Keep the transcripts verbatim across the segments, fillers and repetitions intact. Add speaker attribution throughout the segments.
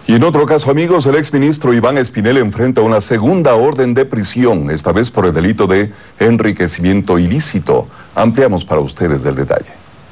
Speaker 1: Y en otro caso, amigos, el exministro Iván Espinel enfrenta una segunda orden de prisión, esta vez por el delito de enriquecimiento ilícito. Ampliamos para ustedes el detalle.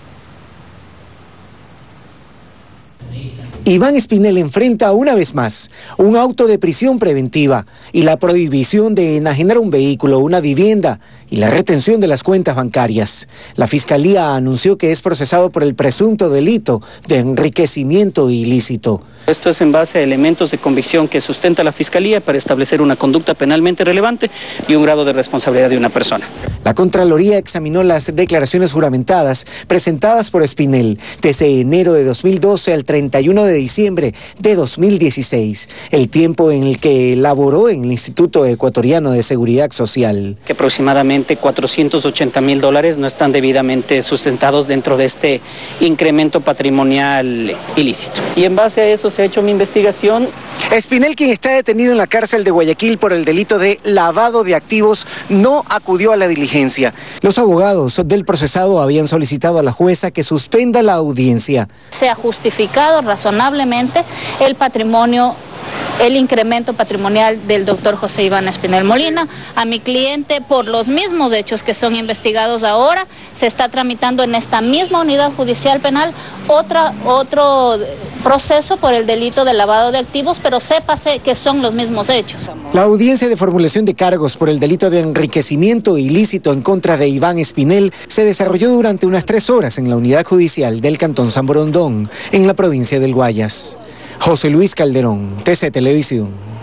Speaker 2: Iván Espinel enfrenta una vez más un auto de prisión preventiva y la prohibición de enajenar un vehículo, una vivienda y la retención de las cuentas bancarias. La Fiscalía anunció que es procesado por el presunto delito de enriquecimiento ilícito.
Speaker 3: Esto es en base a elementos de convicción que sustenta la Fiscalía para establecer una conducta penalmente relevante y un grado de responsabilidad de una persona.
Speaker 2: La Contraloría examinó las declaraciones juramentadas presentadas por Espinel desde enero de dos mil doce al treinta y uno de diciembre de dos mil dieciséis, el tiempo en el que laboró en el Instituto Ecuatoriano de Seguridad Social.
Speaker 3: Que aproximadamente cuatrocientos ochenta mil dólares no están debidamente sustentados dentro de este incremento patrimonial ilícito. Y en base a eso se ha hecho mi investigación.
Speaker 2: Espinel, quien está detenido en la cárcel de Guayaquil por el delito de lavado de activos, no acudió a la diligencia. Los abogados del procesado habían solicitado a la jueza que suspenda la audiencia.
Speaker 4: Se ha justificado razonablemente el patrimonio, el incremento patrimonial del doctor José Iván Espinel Molina. A mi cliente, por los mismos hechos que son investigados ahora, se está tramitando en esta misma unidad judicial penal otra, otro proceso por el delito de lavado de activos, pero sépase que son los mismos hechos.
Speaker 2: La audiencia de formulación de cargos por el delito de enriquecimiento ilícito en contra de Iván Espinel se desarrolló durante unas tres horas en la unidad judicial del Cantón San Borondón, en la provincia del Guayas. José Luis Calderón, T C Televisión.